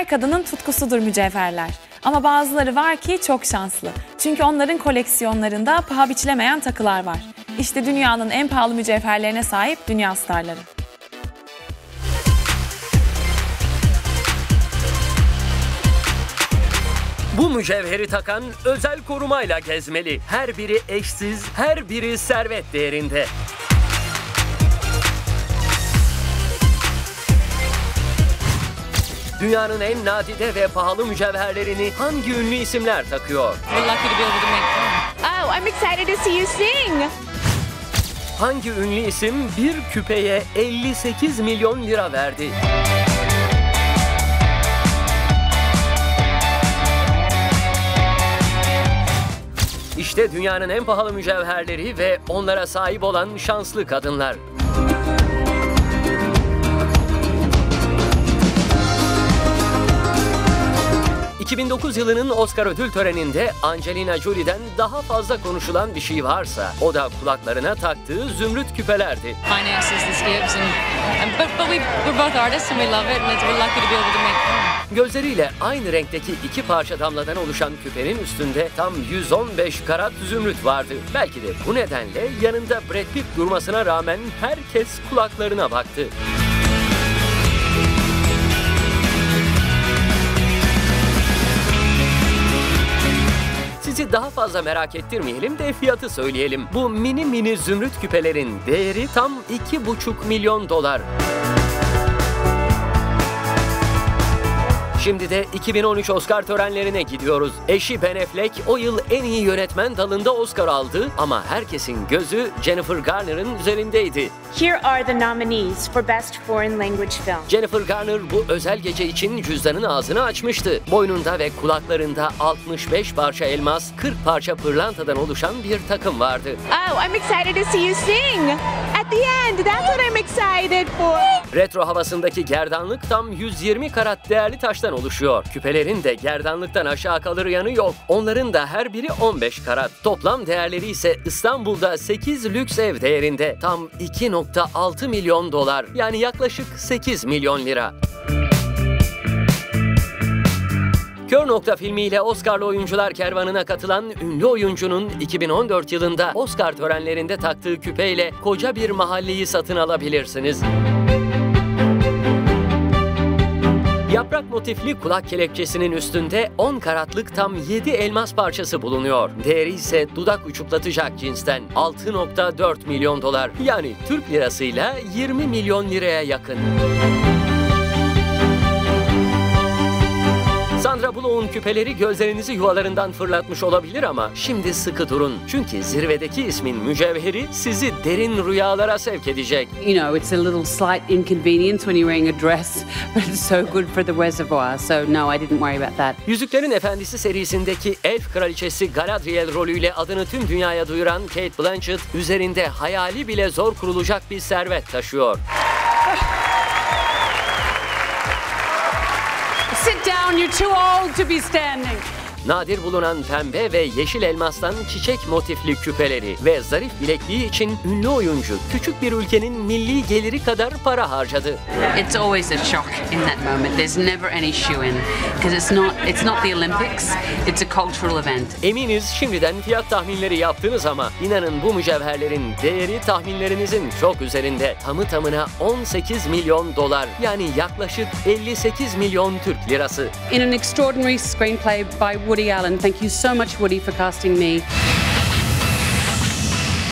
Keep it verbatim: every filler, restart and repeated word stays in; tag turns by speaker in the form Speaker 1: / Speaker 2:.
Speaker 1: Her kadının tutkusudur mücevherler. Ama bazıları var ki çok şanslı. Çünkü onların koleksiyonlarında paha biçilemeyen takılar var. İşte dünyanın en pahalı mücevherlerine sahip dünya starları.
Speaker 2: Bu mücevheri takan özel korumayla gezmeli. Her biri eşsiz, her biri servet değerinde. Dünyanın en nadide ve pahalı mücevherlerini hangi ünlü isimler takıyor?
Speaker 3: Oh, I'm excited to see you sing.
Speaker 2: Hangi ünlü isim bir küpeye elli sekiz milyon lira verdi? İşte dünyanın en pahalı mücevherleri ve onlara sahip olan şanslı kadınlar. iki bin dokuz yılının Oscar ödül töreninde Angelina Jolie'den daha fazla konuşulan bir şey varsa o da kulaklarına taktığı zümrüt küpelerdi. Gözleriyle aynı renkteki iki parça damladan oluşan küpenin üstünde tam yüz on beş karat zümrüt vardı. Belki de bu nedenle yanında Brad Pitt durmasına rağmen herkes kulaklarına baktı. Sizi daha fazla merak ettirmeyelim de fiyatı söyleyelim. Bu mini mini zümrüt küpelerin değeri tam iki buçuk milyon dolar. Şimdi de iki bin on üç Oscar törenlerine gidiyoruz. Eşi Ben Affleck o yıl en iyi yönetmen dalında Oscar aldı ama herkesin gözü Jennifer Garner'ın üzerindeydi.
Speaker 3: Here are the nominees for Best Foreign Language Film.
Speaker 2: Jennifer Garner bu özel gece için cüzdanın ağzını açmıştı. Boynunda ve kulaklarında altmış beş parça elmas, kırk parça pırlantadan oluşan bir takım vardı.
Speaker 3: Oh, I'm excited to see you sing. At the end, that's what I'm excited for.
Speaker 2: Retro havasındaki gerdanlık tam yüz yirmi karat değerli taştan oluşuyor. Küpelerin de gerdanlıktan aşağı kalır yanı yok. Onların da her biri on beş karat. Toplam değerleri ise İstanbul'da sekiz lüks ev değerinde. Tam iki nokta altı milyon dolar. Yani yaklaşık sekiz milyon lira. Kör Nokta filmiyle Oscar'lı oyuncular kervanına katılan ünlü oyuncunun iki bin on dört yılında Oscar törenlerinde taktığı küpeyle koca bir mahalleyi satın alabilirsiniz. Yaprak motifli kulak kelepçesinin üstünde on karatlık tam yedi elmas parçası bulunuyor. Değeri ise dudak uçuklatacak cinsten altı nokta dört milyon dolar. Yani Türk lirasıyla yirmi milyon liraya yakın. Sandra Bullock'un küpeleri gözlerinizi yuvalarından fırlatmış olabilir ama şimdi sıkı durun. Çünkü zirvedeki ismin mücevheri sizi derin rüyalara sevk edecek.
Speaker 4: You know, it's a little slight inconvenience when you're wearing a dress, but it's so good for the reservoir. So no, I didn't worry about that.
Speaker 2: Yüzüklerin Efendisi serisindeki Elf Kraliçesi Galadriel rolüyle adını tüm dünyaya duyuran Cate Blanchett üzerinde hayali bile zor kurulacak bir servet taşıyor.
Speaker 4: Sit down, you're too old to be standing.
Speaker 2: Nadir bulunan pembe ve yeşil elmastan çiçek motifli küpeleri ve zarif bilekliği için ünlü oyuncu küçük bir ülkenin milli geliri kadar para harcadı.
Speaker 4: It's always a shock in that moment. There's never any shoe-in because it's not it's not the Olympics. It's a cultural event.
Speaker 2: Eminiz şimdiden fiyat tahminleri yaptınız ama inanın bu mücevherlerin değeri tahminlerinizin çok üzerinde. Tamı tamına on sekiz milyon dolar, yani yaklaşık elli sekiz milyon Türk lirası.
Speaker 4: In an extraordinary screenplay by Woody Allen. Thank you so much, Woody, for casting me.